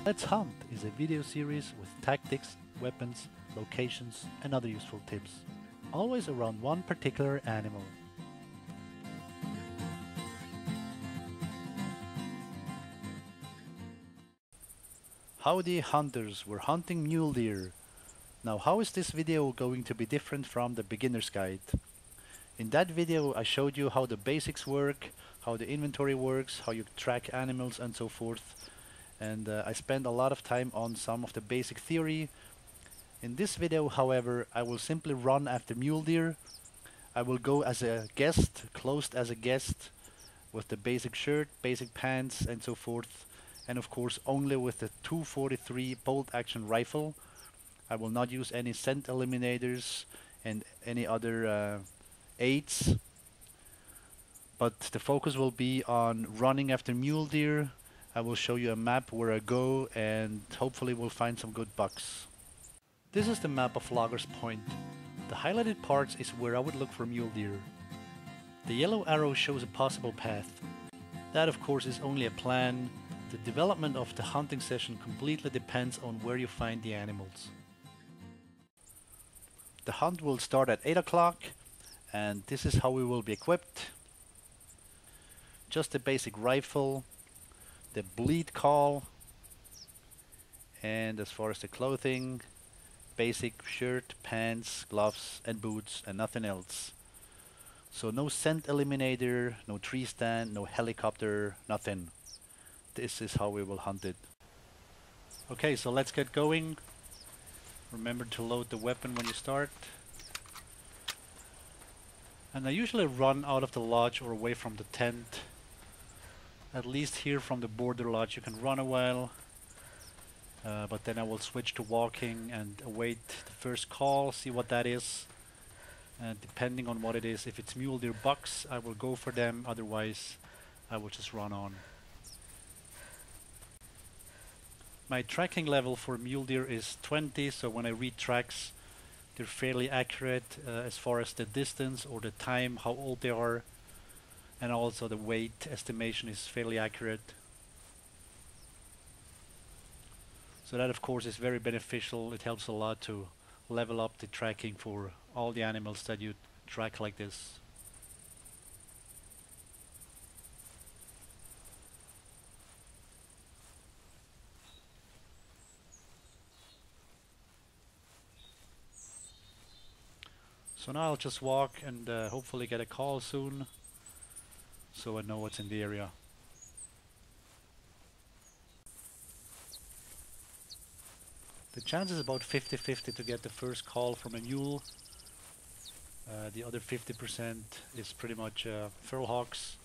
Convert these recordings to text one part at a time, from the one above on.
Let's Hunt is a video series with tactics, weapons, locations, and other useful tips, always around one particular animal. Howdy hunters, we're hunting mule deer. Now how is this video going to be different from the beginner's guide? In that video I showed you how the basics work, how the inventory works, how you track animals and so forth. And I spent a lot of time on some of the basic theory. In this video, however, I will simply run after mule deer. I will go as a guest, closed as a guest, with the basic shirt, basic pants and so forth. And of course only with the 243 bolt action rifle. I will not use any scent eliminators and any other aids. But the focus will be on running after mule deer. I will show you a map where I go and hopefully we'll find some good bucks. This is the map of Loggers Point. The highlighted parts is where I would look for mule deer. The yellow arrow shows a possible path. That of course is only a plan. The development of the hunting session completely depends on where you find the animals. The hunt will start at 8 o'clock and this is how we will be equipped. Just a basic rifle, the bleed call, and as far as the clothing, basic shirt, pants, gloves and boots and nothing else. So no scent eliminator, no tree stand, no helicopter, nothing. This is how we will hunt it. Okay, so let's get going. Remember to load the weapon when you start. And I usually run out of the lodge or away from the tent. At least here from the border lodge you can run a while. But then I will switch to walking and await the first call, see what that is. And depending on what it is, if it's mule deer bucks, I will go for them, otherwise I will just run on. My tracking level for mule deer is 20, so when I read tracks they're fairly accurate as far as the distance or the time, how old they are, and also the weight estimation is fairly accurate. So that of course is very beneficial. It helps a lot to level up the tracking for all the animals that you track like this. So now I'll just walk and hopefully get a call soon, so I know what's in the area. The chance is about 50-50 to get the first call from a mule. The other 50% is pretty much feral hogs.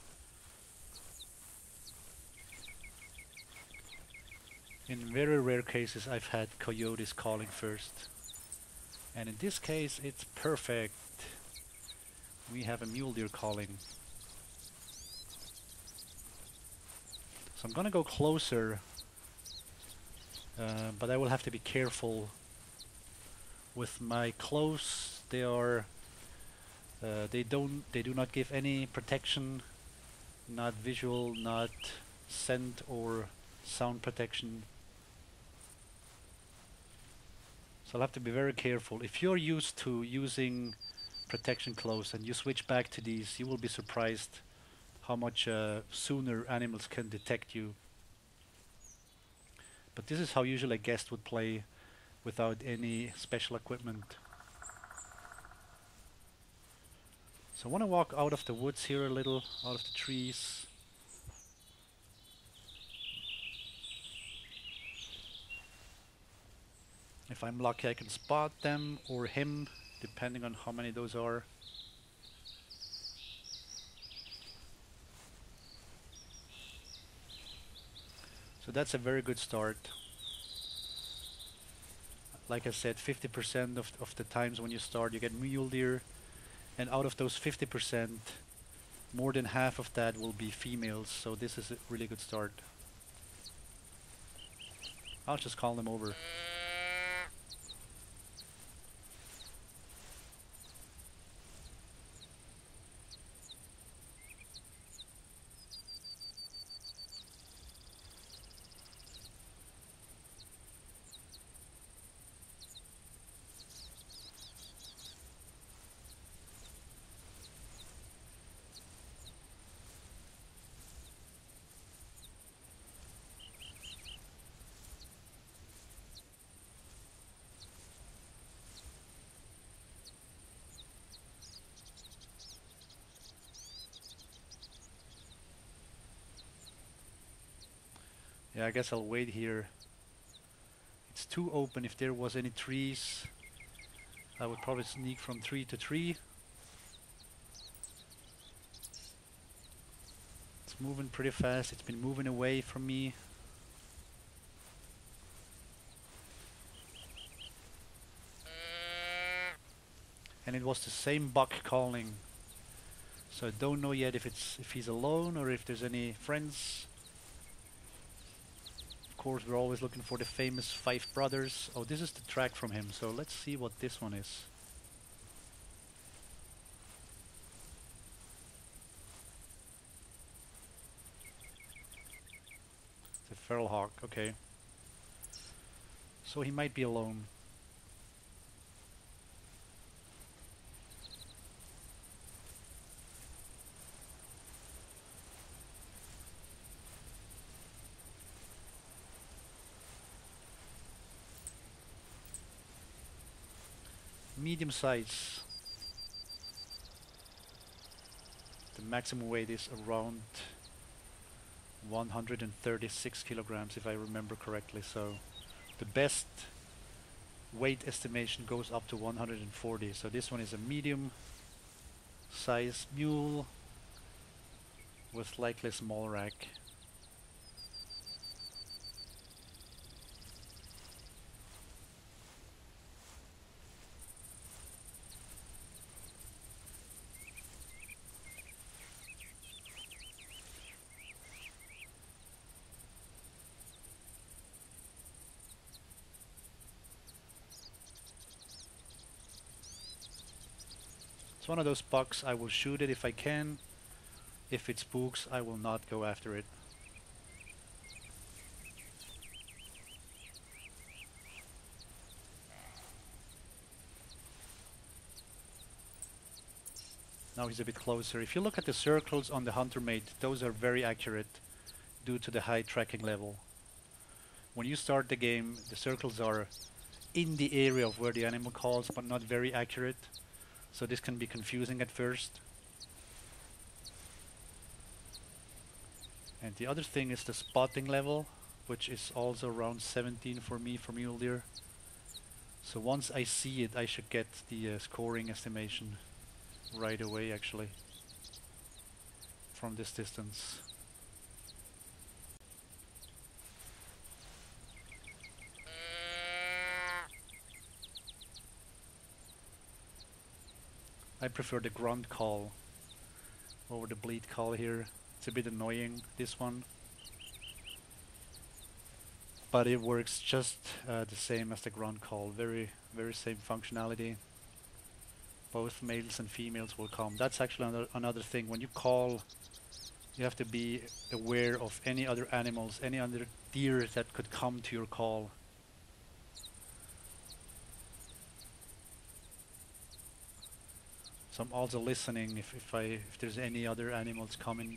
In very rare cases I've had coyotes calling first. And in this case it's perfect. We have a mule deer calling. So I'm gonna go closer, but I will have to be careful with my close. They are they do not give any protection, not visual, not scent or sound protection. So I'll have to be very careful. If you're used to using protection close and you switch back to these, you will be surprised how much sooner animals can detect you. But this is how usually a guest would play without any special equipment. So I want to walk out of the woods here a little, out of the trees. If I'm lucky I can spot them or him, depending on how many those are. So that's a very good start. Like I said, 50% of the times when you start you get mule deer, and out of those 50%, more than half of that will be females, so this is a really good start. I'll just call them over. Yeah, I guess I'll wait here. It's too open. If there was any trees, I would probably sneak from tree to tree. It's moving pretty fast. It's been moving away from me. And it was the same buck calling. So I don't know yet if he's alone or if there's any friends. Of course, we're always looking for the famous 5 brothers. Oh, this is the track from him. So let's see what this one is. The feral hawk, okay. So he might be alone. Medium size. The maximum weight is around 136 kilograms if I remember correctly, so the best weight estimation goes up to 140. So this one is a medium size mule with likely a small rack. It's one of those bucks. I will shoot it if I can. If it spooks, I will not go after it. Now he's a bit closer. If you look at the circles on the hunter mate, those are very accurate due to the high tracking level. When you start the game, the circles are in the area of where the animal calls, but not very accurate. So this can be confusing at first. And the other thing is the spotting level, which is also around 17 for me for mule deer. So once I see it, I should get the scoring estimation right away, actually, from this distance. I prefer the grunt call over the bleat call here. It's a bit annoying, this one. But it works just the same as the grunt call. Very same functionality. Both males and females will come. That's actually another thing. When you call, you have to be aware of any other animals, any other deer that could come to your call. So I'm also listening if there's any other animals coming.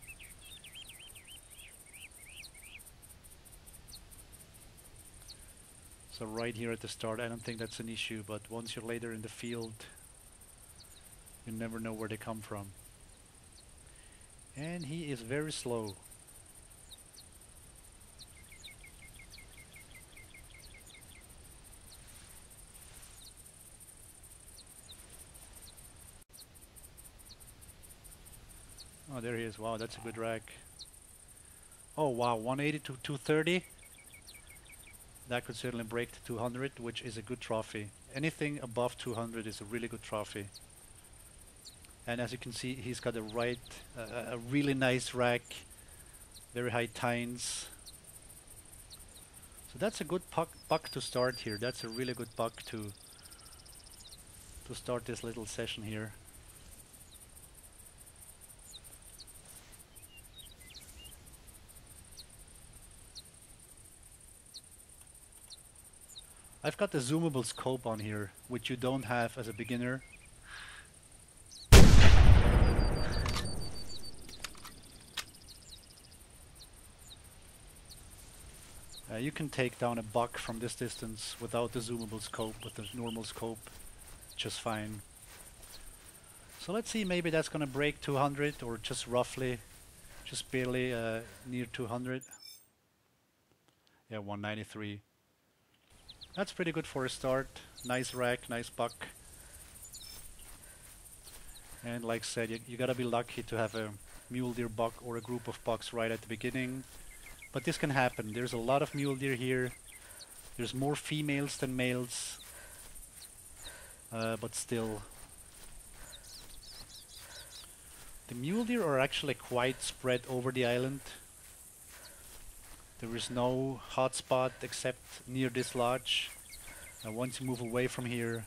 So right here at the start, I don't think that's an issue, but once you're later in the field, you never know where they come from. And he is very slow. Oh, there he is. Wow, that's a good rack. Oh wow, 180 to 230. That could certainly break the 200, which is a good trophy. Anything above 200 is a really good trophy. And as you can see, he's got a really nice rack, very high tines. So that's a good buck to start here. That's a really good buck to start this little session here. I've got the zoomable scope on here, which you don't have as a beginner. You can take down a buck from this distance without the zoomable scope, with the normal scope, just fine. So let's see, maybe that's gonna break 200, or just roughly, just barely near 200. Yeah, 193. That's pretty good for a start. Nice rack, nice buck. And like I said, you gotta be lucky to have a mule deer buck or a group of bucks right at the beginning. But this can happen. There's a lot of mule deer here. There's more females than males. But still. The mule deer are actually quite spread over the island. There is no hotspot except near this lodge. Once you move away from here,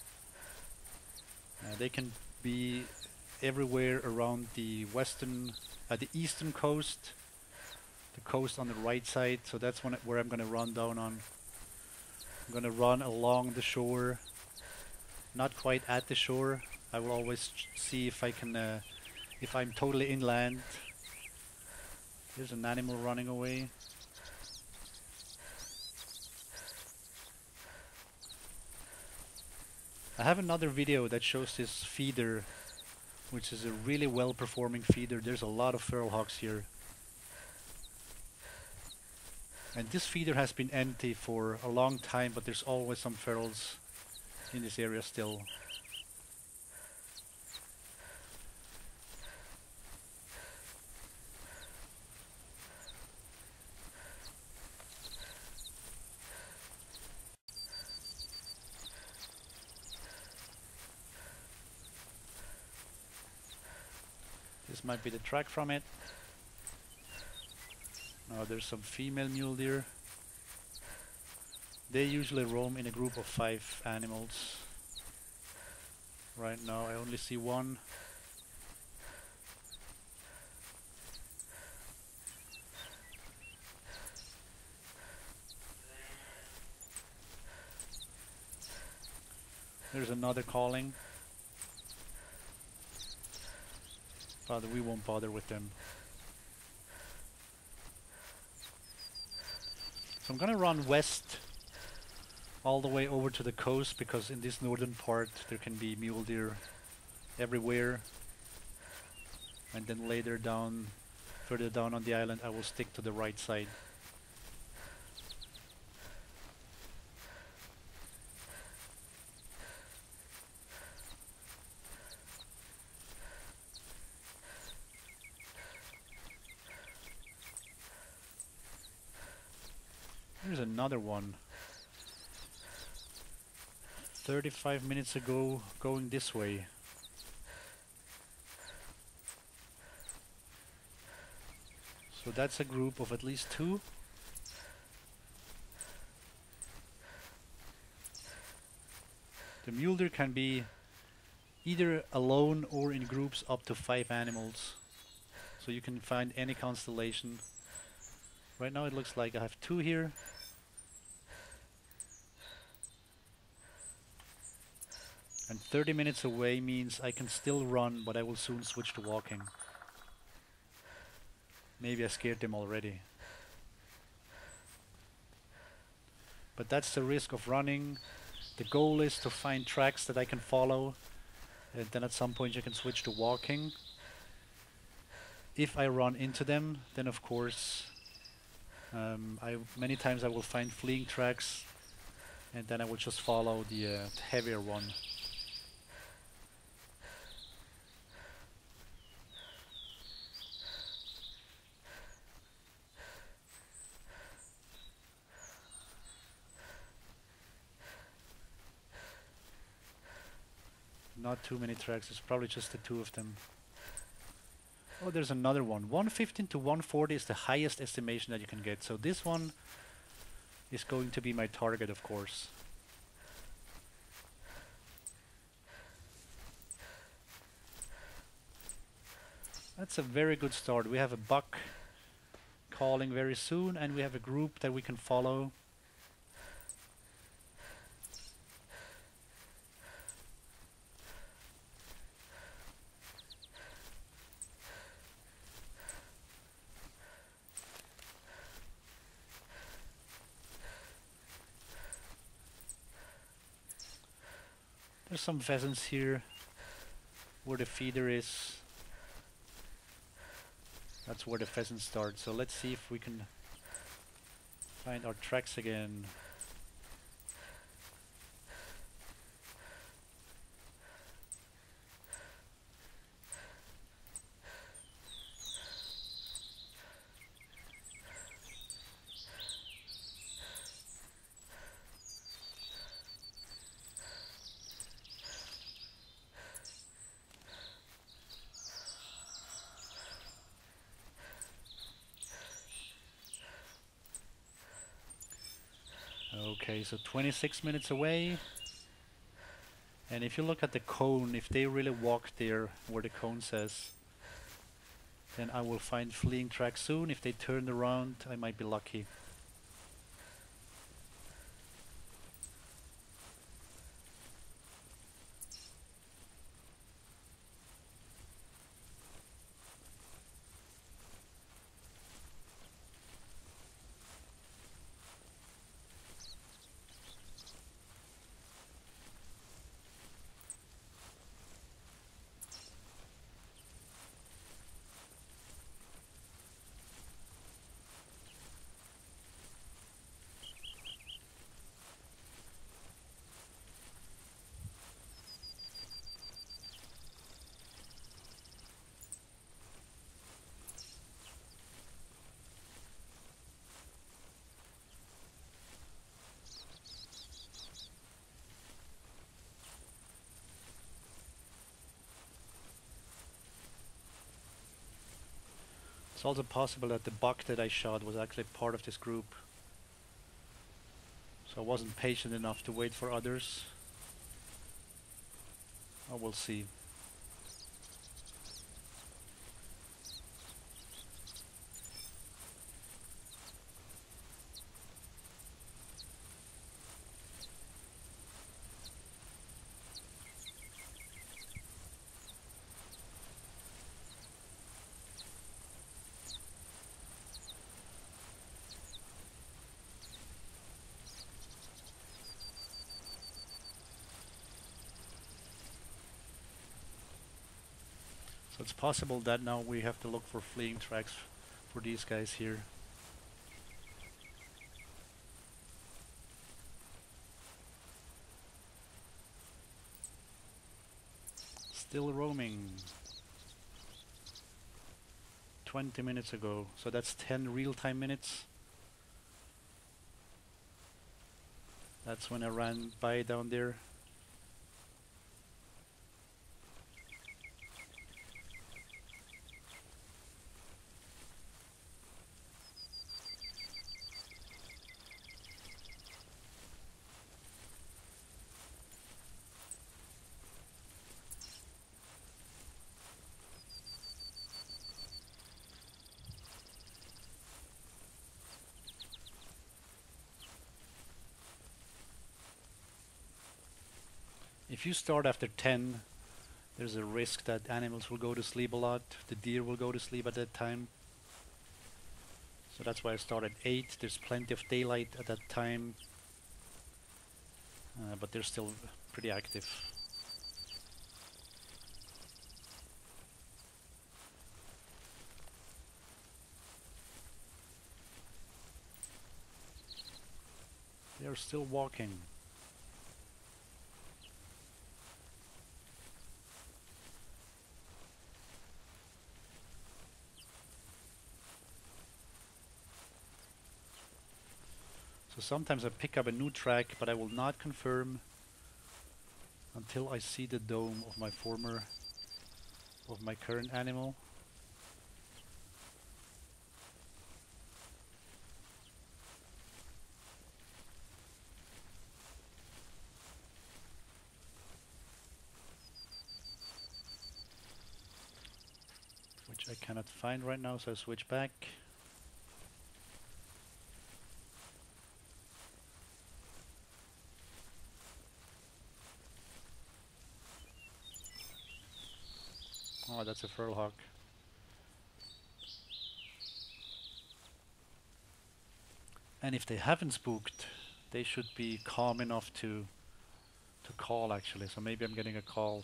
they can be everywhere around the eastern coast, the coast on the right side. So that's where I'm gonna run down on. I'm gonna run along the shore, not quite at the shore. I will always see if I can, if I'm totally inland. There's an animal running away. I have another video that shows this feeder, which is a really well performing feeder. There's a lot of feral hogs here. And this feeder has been empty for a long time, but there's always some ferals in this area still. This might be the track from it. Now there's some female mule deer. They usually roam in a group of 5 animals. Right now I only see one. There's another calling. But we won't bother with them. So I'm gonna run west all the way over to the coast, because in this northern part there can be mule deer everywhere. And then later down, further down on the island, I will stick to the right side. There's another one. 35 minutes ago, going this way. So that's a group of at least 2. The mule deer can be either alone or in groups up to 5 animals. So you can find any constellation. Right now it looks like I have 2 here. And 30 minutes away means I can still run, but I will soon switch to walking. Maybe I scared them already. But that's the risk of running. The goal is to find tracks that I can follow, and then at some point you can switch to walking. If I run into them, then of course many times I will find fleeing tracks, and then I will just follow the heavier one. Not too many tracks, it's probably just the 2 of them. Oh, there's another one. 115 to 140 is the highest estimation that you can get. So this one is going to be my target, of course. That's a very good start. We have a buck calling very soon, and we have a group that we can follow. There's some pheasants here where the feeder is. That's where the pheasants start. So let's see if we can Find our tracks again. Okay, so 26 minutes away. And if you look at the cone, if they really walk there where the cone says, then I will find fleeing tracks soon. If they turn around, I might be lucky. It's also possible that the buck that I shot was actually part of this group. So I wasn't patient enough to wait for others. Oh, we'll see. So it's possible that now we have to look for fleeing tracks for these guys here. Still roaming. 20 minutes ago, so that's 10 real-time minutes. That's when I ran by down there. If you start after 10, there's a risk that animals will go to sleep a lot. The deer will go to sleep at that time. So that's why I start at 8. There's plenty of daylight at that time. But they're still pretty active. They're still walking. So sometimes I pick up a new track, but I will not confirm until I see the dome of my current animal. Which I cannot find right now, so I switch back. Oh, that's a furl hawk. And if they haven't spooked, they should be calm enough to call actually. So maybe I'm getting a call.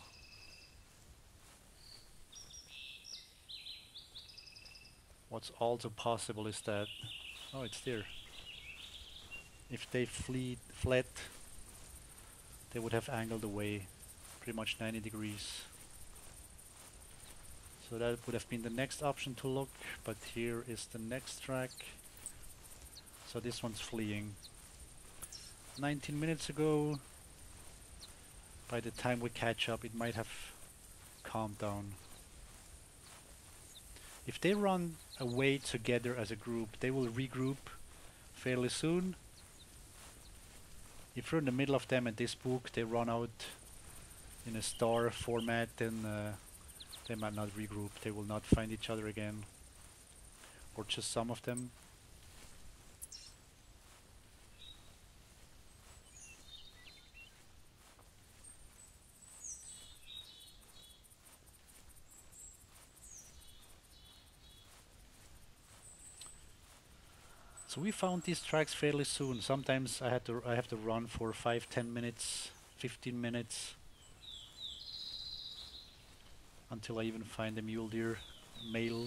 What's also possible is that, oh, it's there. If they fled, they would have angled away pretty much 90 degrees. So that would have been the next option to look, but here is the next track. So this one's fleeing. 19 minutes ago, by the time we catch up, it might have calmed down. If they run away together as a group, they will regroup fairly soon. If you're in the middle of them and they spook, they run out in a star format, then they might not regroup. They will not find each other again, or just some of them. So we found these tracks fairly soon. Sometimes I have to run for 5-10 minutes, 15 minutes until I even find a mule deer male.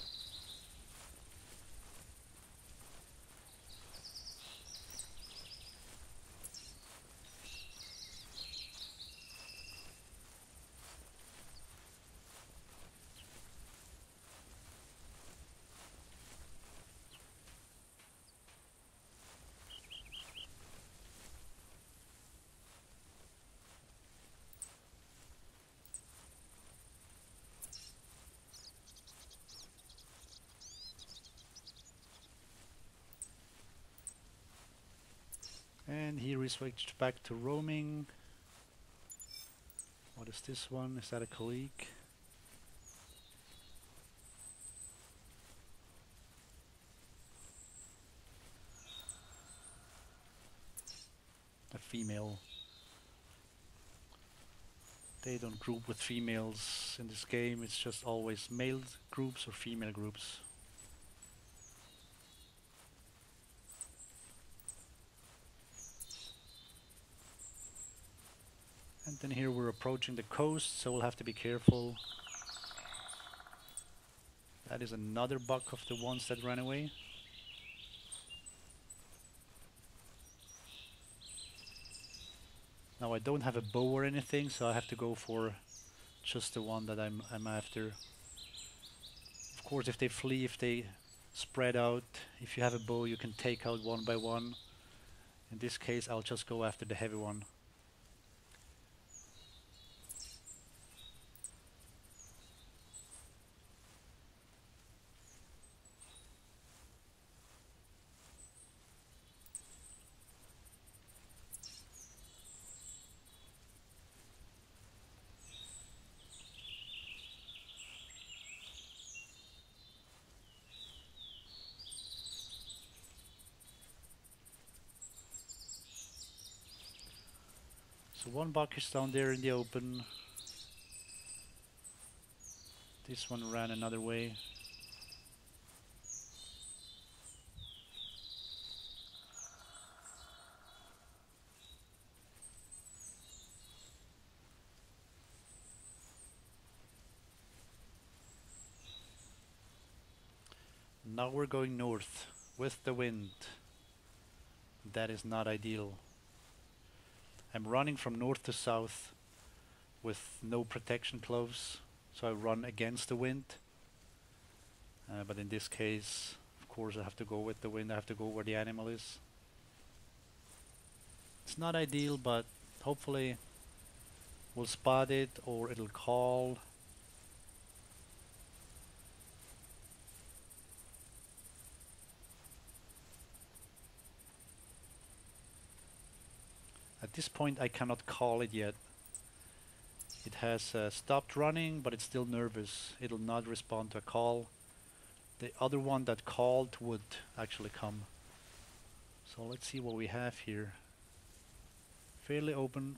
And here we switched back to roaming. What is this one? Is that a colleague? A female. They don't group with females in this game. It's just always male groups or female groups. And then here we're approaching the coast, so we'll have to be careful. That is another buck of the ones that ran away. Now I don't have a bow or anything, so I have to go for just the one that I'm after. Of course, if they flee, if they spread out, if you have a bow, you can take out one by one. In this case, I'll just go after the heavy one. So one buck is down there in the open. This one ran another way. Now we're going north with the wind. That is not ideal. I'm running from north to south with no protection gloves, so I run against the wind. But in this case, of course, I have to go with the wind. I have to go where the animal is. It's not ideal, but hopefully we'll spot it or it'll call. At this point I cannot call it yet. It has stopped running, but it's still nervous. It'll not respond to a call. The other one that called would actually come. So let's see what we have here. Fairly open.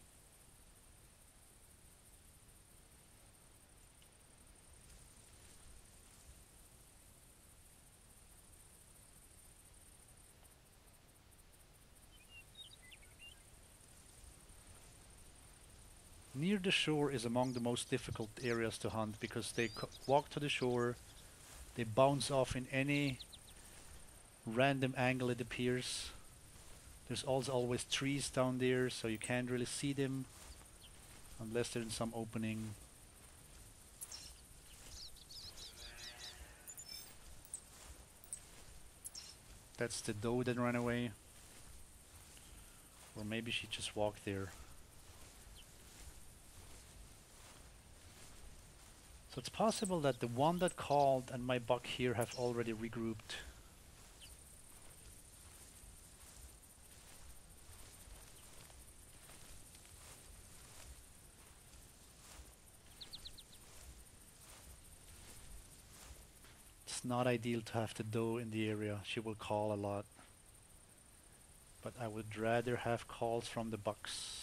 Near the shore is among the most difficult areas to hunt because they walk to the shore, they bounce off in any random angle it appears. There's also always trees down there, so you can't really see them unless they're in some opening. That's the doe that ran away. Or maybe she just walked there. So it's possible that the one that called and my buck here have already regrouped. It's not ideal to have the doe in the area. She will call a lot. But I would rather have calls from the bucks.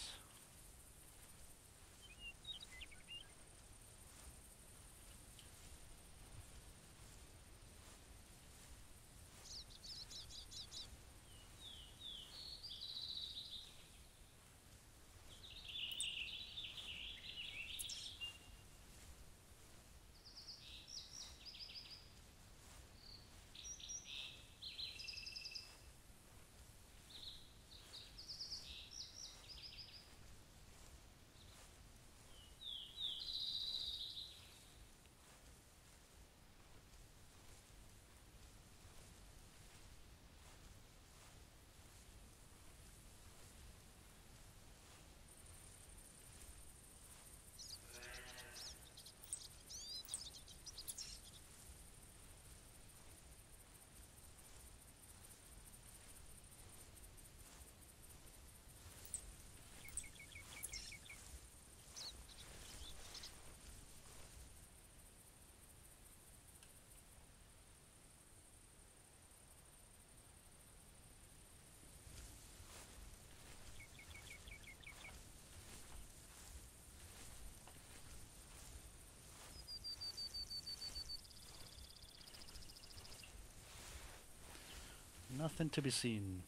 Nothing to be seen.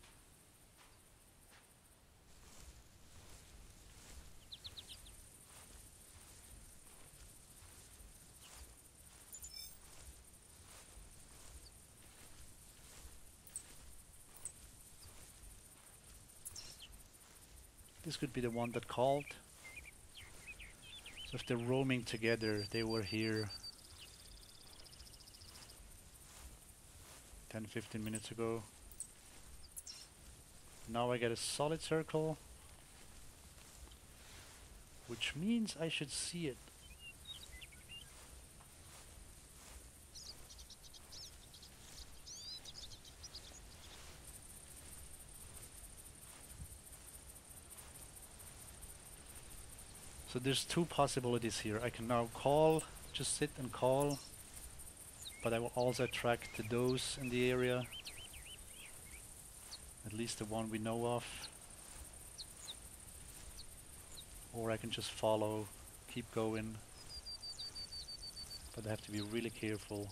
This could be the one that called. So if they're roaming together, they were here 10-15 minutes ago. Now I get a solid circle, which means I should see it. So there's two possibilities here. I can now call, just sit and call, but I will also attract the does in the area. At least the one we know of. Or I can just follow, keep going. But I have to be really careful.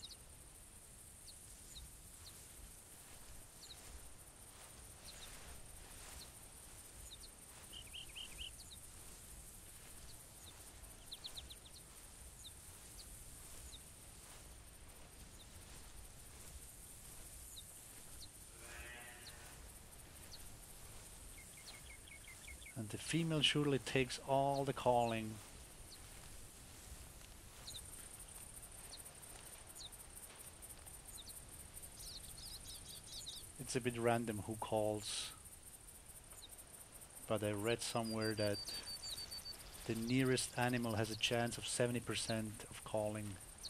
And the female surely takes all the calling. It's a bit random who calls, but I read somewhere that the nearest animal has a chance of 70% of calling.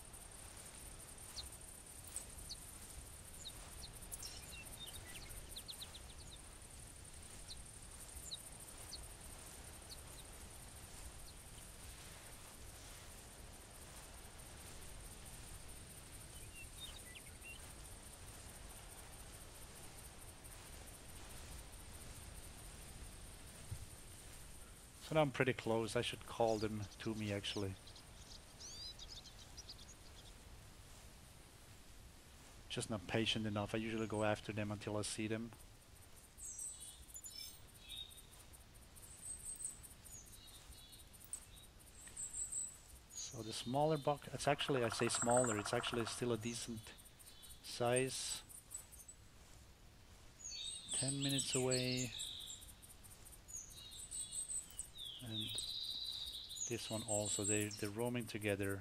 So now I'm pretty close. I should call them to me actually. Just not patient enough. I usually go after them until I see them. So the smaller buck, it's actually, I say smaller, it's actually still a decent size. 10 minutes away. And this one also, they're roaming together.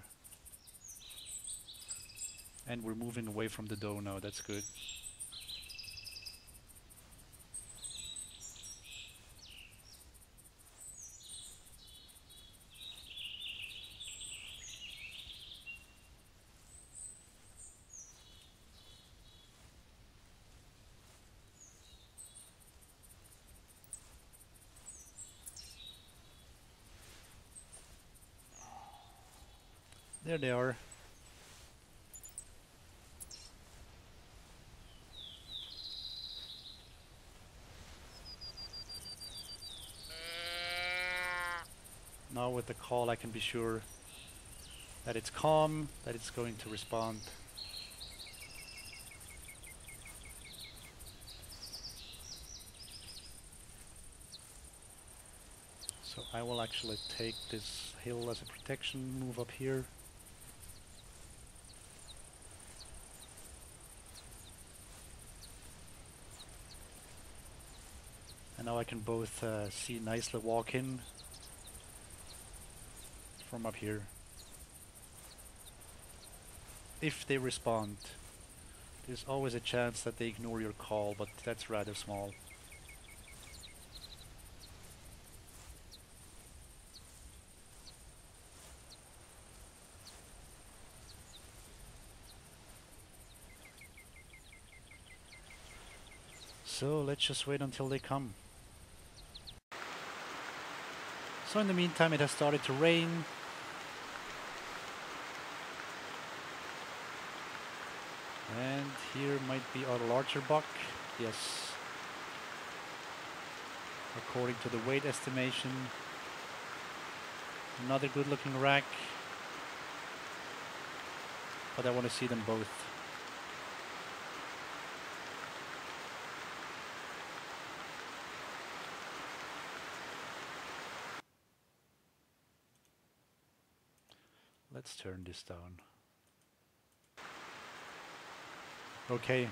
And we're moving away from the doe now, that's good. There they are. Now with the call I can be sure that it's calm, that it's going to respond. So I will actually take this hill as a protection, move up here. And now I can both see nicely walk in from up here. If they respond, there's always a chance that they ignore your call, but that's rather small. So let's just wait until they come. So in the meantime it has started to rain. And here might be our larger buck. Yes. According to the weight estimation. Another good looking rack. But I want to see them both. Let's turn this down. Okay.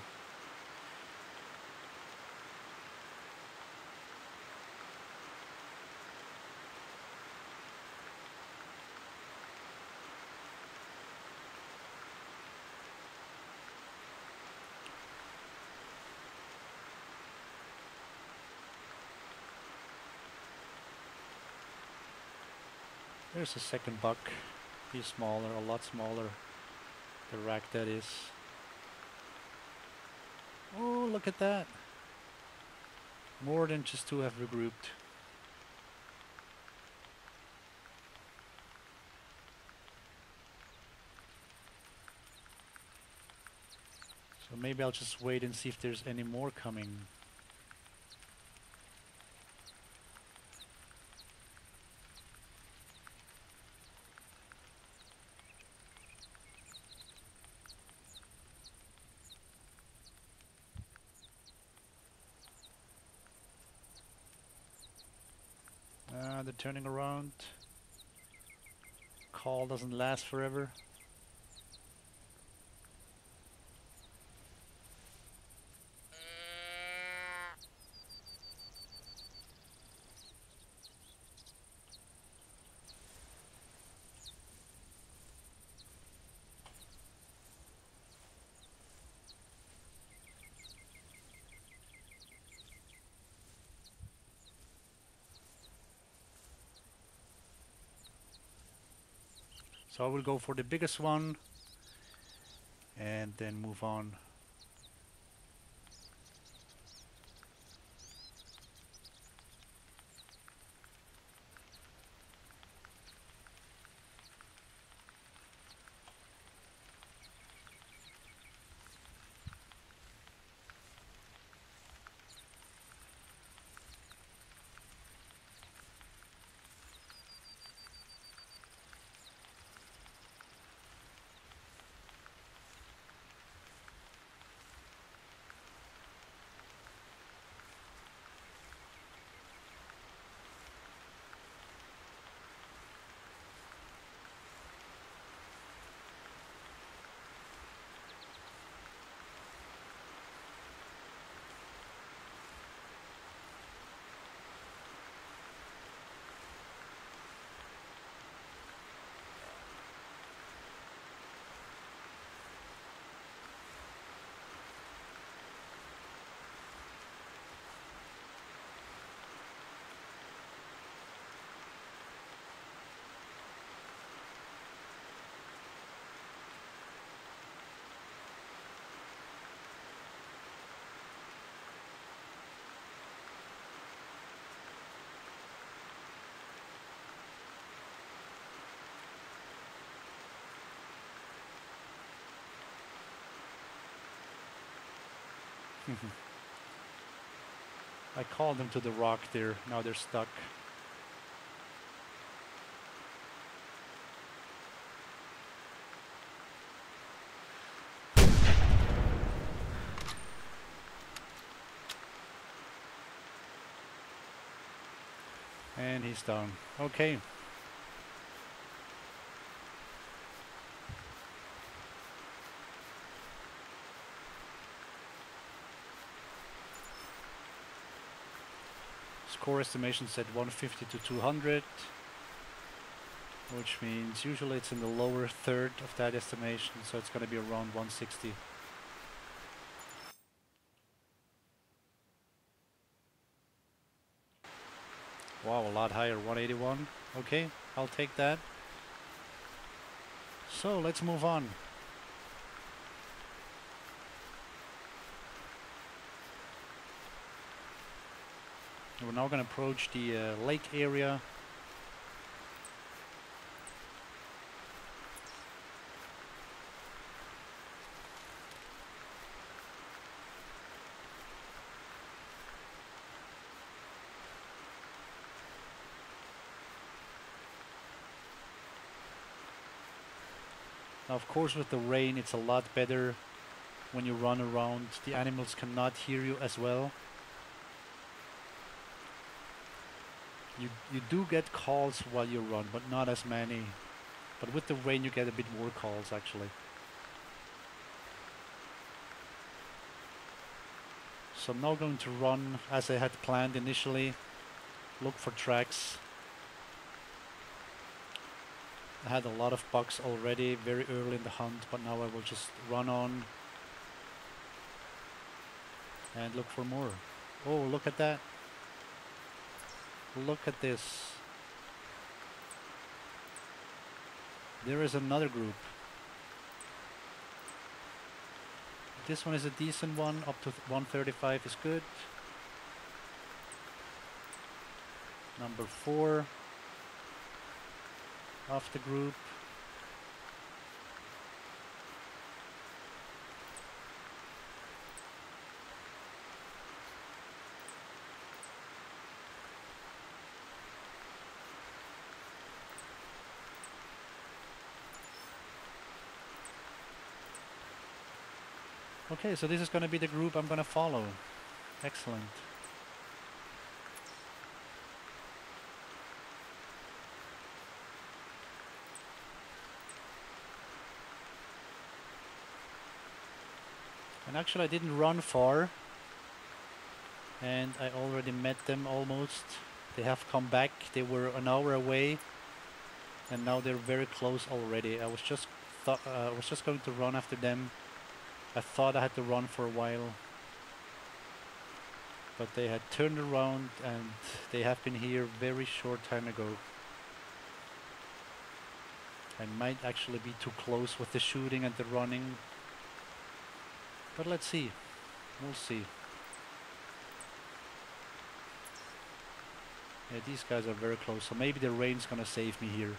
There's a second buck. He's smaller, a lot smaller. The rack that is. Oh, look at that. More than just two have regrouped. So maybe I'll just wait and see if there's any more coming. They're turning around. Call doesn't last forever. So I will go for the biggest one and then move on. I called them to the rock there. Now they're stuck. And he's down. Okay. Score estimation said 150 to 200, which means usually it's in the lower third of that estimation, so it's going to be around 160. Wow, a lot higher, 181. Okay, I'll take that. So let's move on. We're now going to approach the lake area. Now, of course, with the rain, it's a lot better when you run around. The animals cannot hear you as well. You do get calls while you run, but not as many. But with the rain, you get a bit more calls, actually. So I'm now going to run as I had planned initially. Look for tracks. I had a lot of bucks already very early in the hunt, but now I will just run on and look for more. Oh, look at that. Look at this. There is another group. This one is a decent one, up to 135 is good. Number 4 of the group. Okay, so this is going to be the group I'm going to follow. Excellent. And actually I didn't run far, and I already met them almost. They have come back. They were an hour away, and now they're very close already. I was just going to run after them. I thought I had to run for a while, but they had turned around and they have been here very short time ago. I might actually be too close with the shooting and the running, but let's see. We'll see. Yeah, these guys are very close, so maybe the rain's gonna save me here.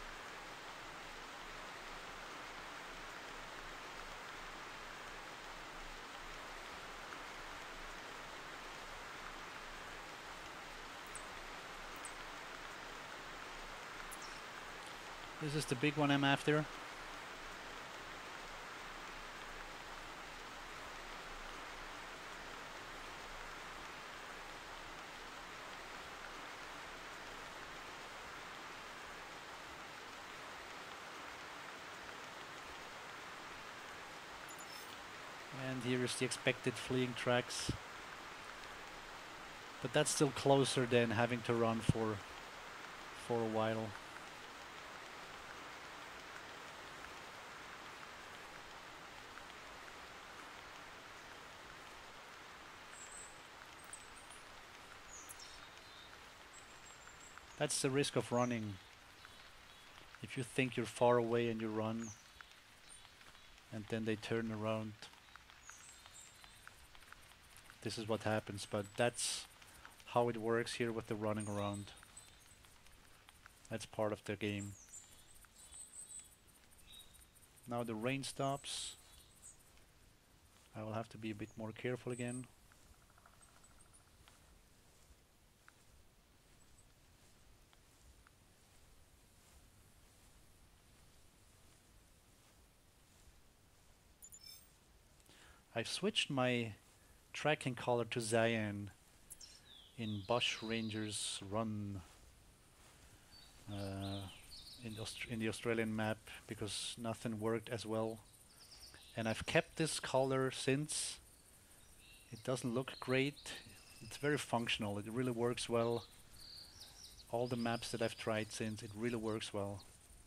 This is the big one I'm after. And here is the expected fleeing tracks. But that's still closer than having to run for a while. That's the risk of running. If you think you're far away and you run, and then they turn around, this is what happens. But that's how it works here with the running around. That's part of the game. Now the rain stops. I will have to be a bit more careful again. I've switched my tracking color to cyan in Bush Rangers Run in the Australian map because nothing worked as well. And I've kept this color since. It doesn't look great. It's very functional. It really works well. All the maps that I've tried since, it really works well.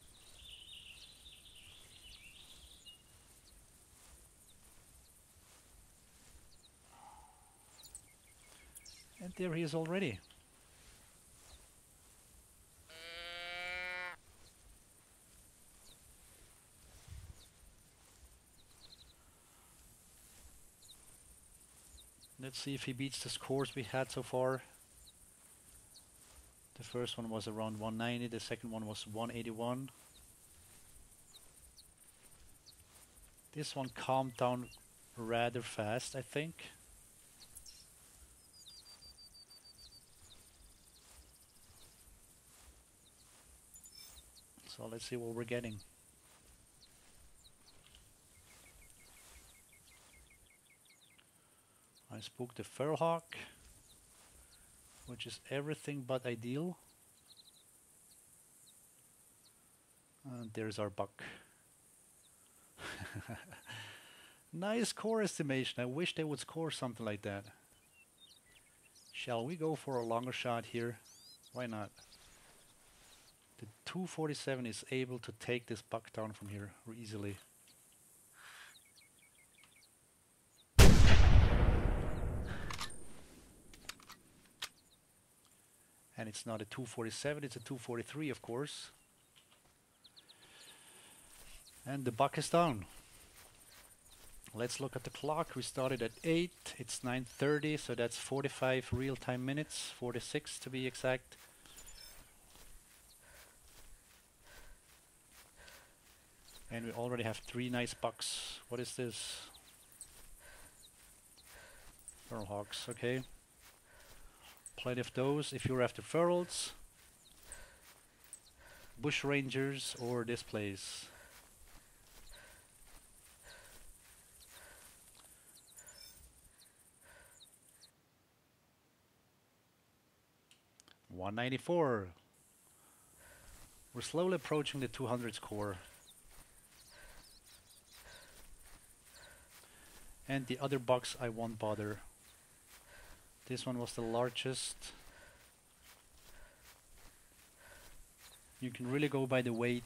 And there he is already. Let's see if he beats the scores we had so far. The first one was around 190, the second one was 181. This one calmed down rather fast, I think. So let's see what we're getting. I spooked the feral hawk, which is everything but ideal. And there's our buck. Nice score estimation. I wish they would score something like that. Shall we go for a longer shot here? Why not? The 247 is able to take this buck down from here easily. And it's not a 247, it's a 243, of course. And the buck is down. Let's look at the clock. We started at 8, it's 9:30, so that's 45 real-time minutes, 46 to be exact. And we already have 3 nice bucks. What is this? Feral hawks, okay. Plenty of those if you're after ferals, bush rangers, or this place. $194. We're slowly approaching the 200 score. And the other bucks I won't bother. This one was the largest. You can really go by the weight.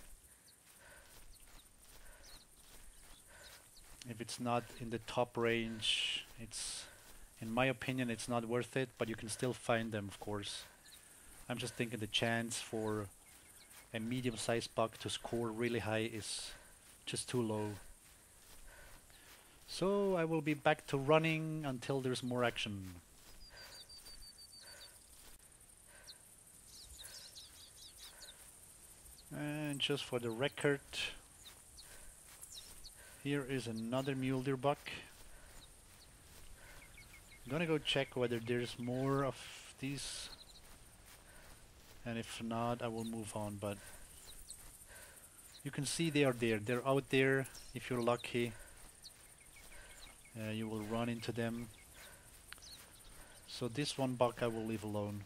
If it's not in the top range, it's, in my opinion, it's not worth it, but you can still find them, of course. I'm just thinking the chance for a medium-sized buck to score really high is just too low. So I will be back to running until there's more action. And just for the record, here is another mule deer buck. I'm gonna go check whether there's more of these, and if not I will move on, but you can see they are there. They're out there. If you're lucky, you will run into them. So this one buck I will leave alone.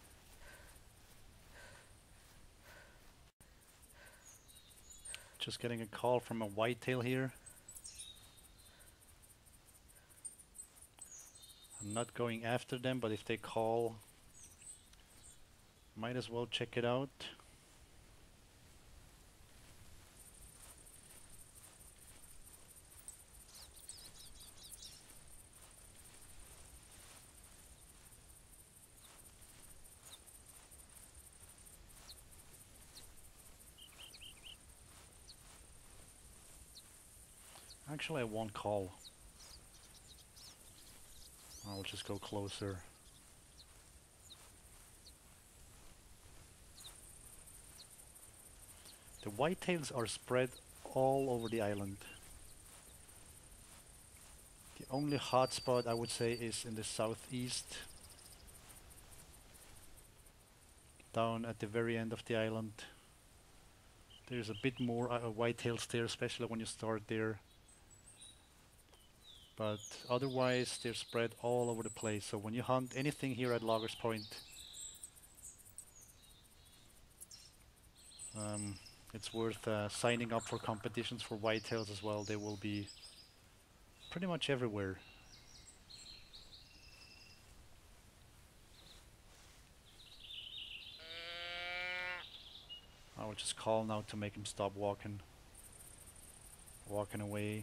Just getting a call from a whitetail here. I'm not going after them, but if they call, might as well check it out. Actually, I won't call. I'll just go closer. The whitetails are spread all over the island. The only hot spot I would say is in the southeast, down at the very end of the island. There's a bit more whitetails there, especially when you start there. But otherwise they're spread all over the place. So when you hunt anything here at Loggers Point, it's worth signing up for competitions for whitetails as well. They will be pretty much everywhere. I will just call now to make him stop walking away.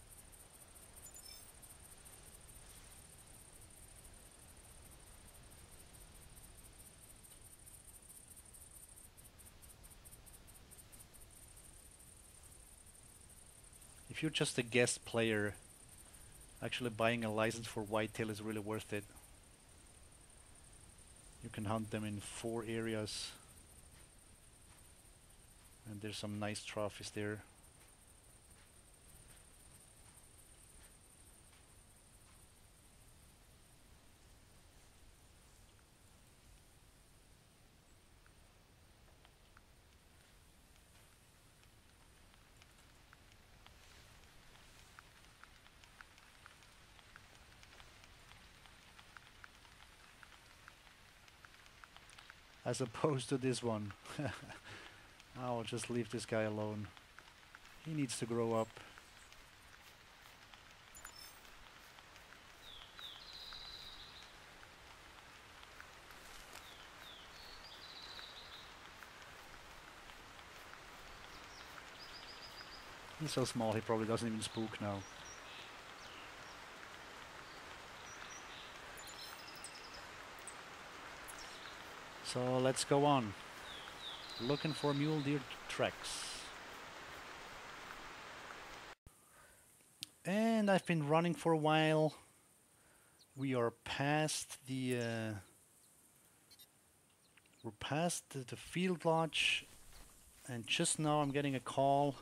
If you're just a guest player, actually buying a license for whitetail is really worth it. You can hunt them in 4 areas, and there's some nice trophies there. As opposed to this one. I'll just leave this guy alone. He needs to grow up. He's so small he probably doesn't even spook now. So let's go on. Looking for mule deer tracks. And I've been running for a while. We are past the we're past the field lodge, and just now I'm getting a call.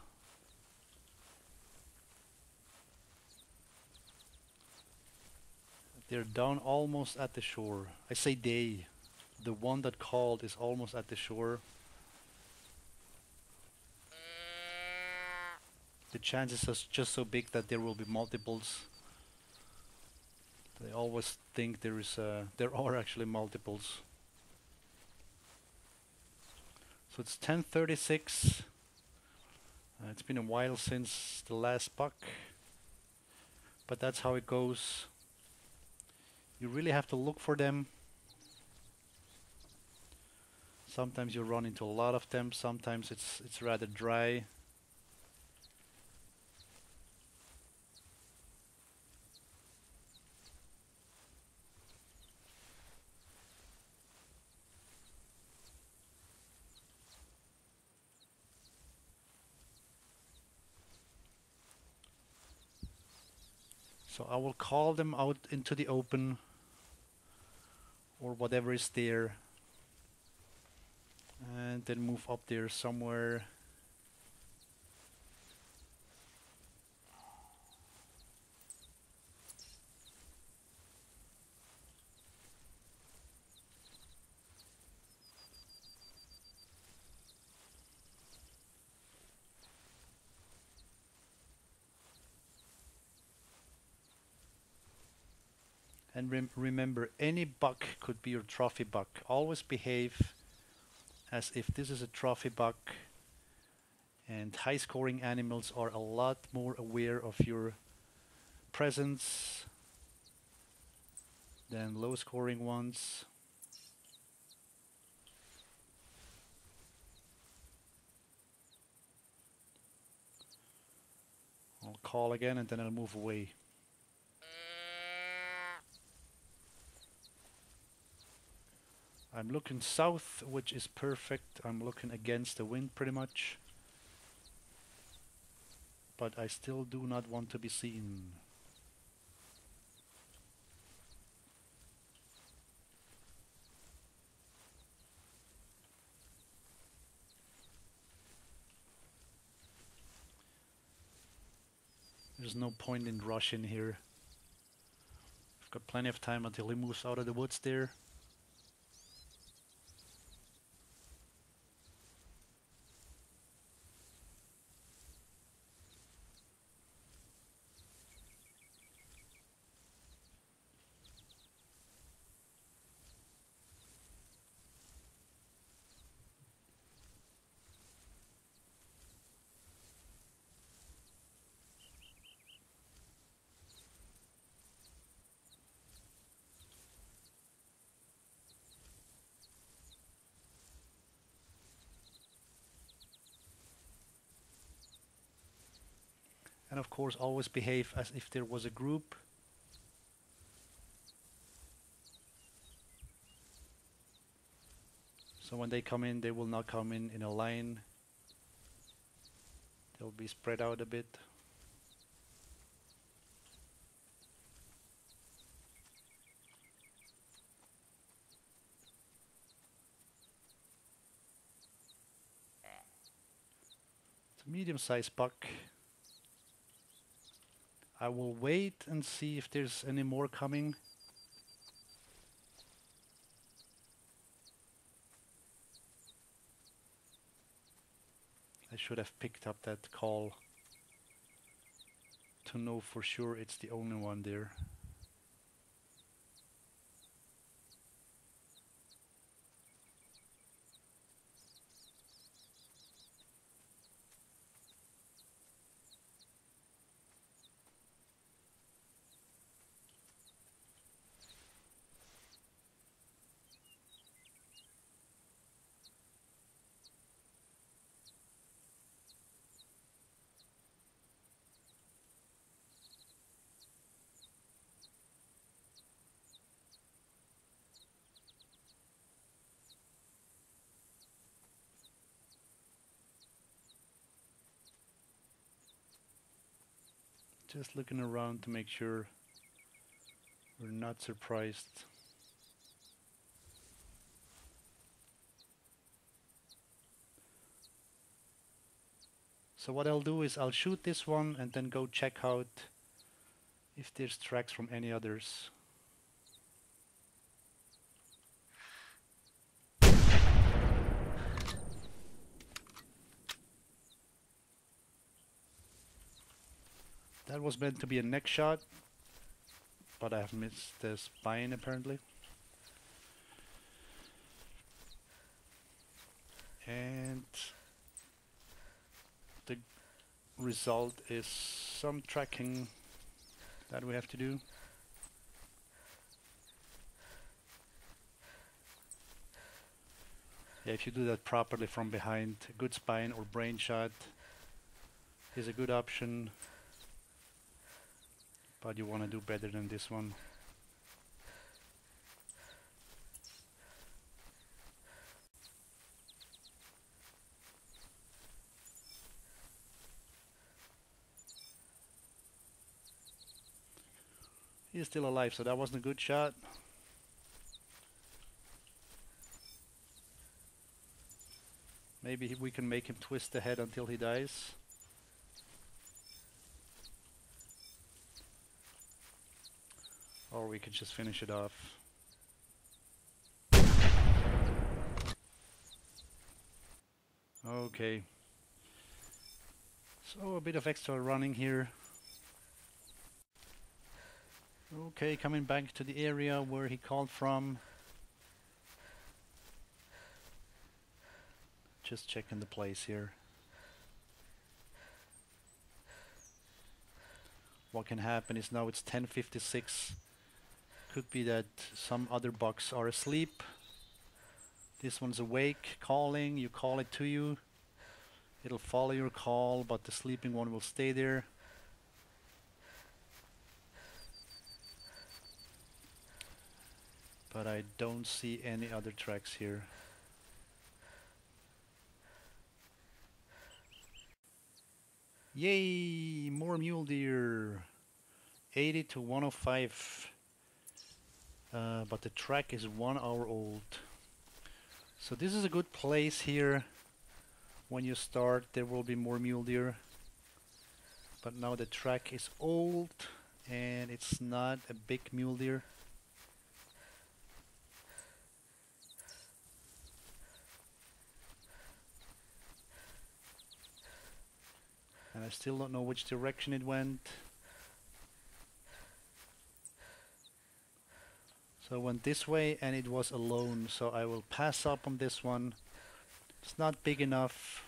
They're down almost at the shore. I say they. The one that called is almost at the shore. The chances are just so big that there will be multiples. They always think there are actually multiples. So it's 10:36. It's been a while since the last buck, but that's how it goes. You really have to look for them. Sometimes you run into a lot of them, sometimes it's rather dry. So I will call them out into the open, or whatever is there, and then move up there somewhere. And remember, any buck could be your trophy buck. Always behave as if this is a trophy buck, and high scoring animals are a lot more aware of your presence than low scoring ones. I'll call again and then I'll move away. I'm looking south, which is perfect. I'm looking against the wind pretty much. But I still do not want to be seen. There's no point in rushing here. Got plenty of time until he moves out of the woods there. And of course always behave as if there was a group. So when they come in, they will not come in a line. They'll be spread out a bit. It's a medium-sized buck. I will wait and see if there's any more coming. I should have picked up that call to know for sure it's the only one there. Just looking around to make sure we're not surprised. So what I'll do is I'll shoot this one and then go check out if there's tracks from any others. That was meant to be a neck shot, but I have missed the spine apparently. And the result is some tracking that we have to do. Yeah, if you do that properly from behind, a good spine or brain shot is a good option. But you want to do better than this one. He's still alive, so that wasn't a good shot. Maybe we can make him twist the head until he dies. Or we can just finish it off. Okay. So a bit of extra running here. Okay, coming back to the area where he called from. Just checking the place here. What can happen is now it's 10:56. Could be that some other bucks are asleep. This one's awake, calling, you call it to you. It'll follow your call, but the sleeping one will stay there. But I don't see any other tracks here. Yay! More mule deer. 80 to 105. But the track is 1 hour old. So this is a good place here. When you start, there will be more mule deer. But now the track is old. and it's not a big mule deer. And I still don't know which direction it went. So it went this way and it was alone, so I will pass up on this one. It's not big enough.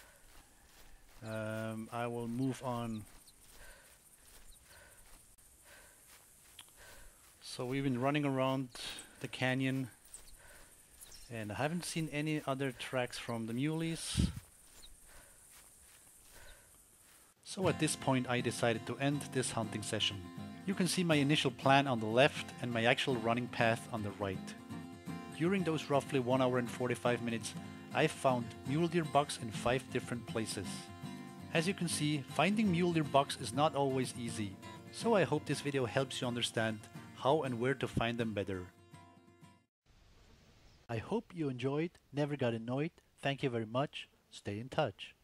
I will move on. So we've been running around the canyon and I haven't seen any other tracks from the muleys. So at this point I decided to end this hunting session. You can see my initial plan on the left and my actual running path on the right. During those roughly 1 hour and 45 minutes, I found mule deer bucks in 5 different places. As you can see, finding mule deer bucks is not always easy, so I hope this video helps you understand how and where to find them better. I hope you enjoyed, never got annoyed. Thank you very much. Stay in touch.